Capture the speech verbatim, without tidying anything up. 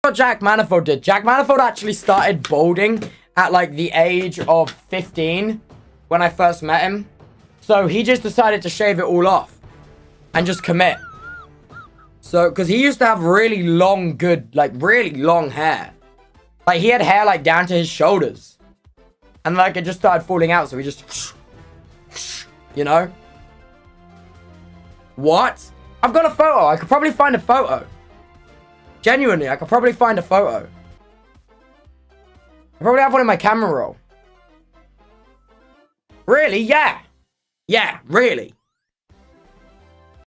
what Jackmanifold did. Jackmanifold actually started balding at like the age of fifteen when I first met him. So he just decided to shave it all off and just commit. So, because he used to have really long, good, like really long hair. Like he had hair like down to his shoulders. And like it just started falling out. So he just, you know. What? I've got a photo. I could probably find a photo. Genuinely, I could probably find a photo. I probably have one in my camera roll. Really? Yeah. Yeah, really.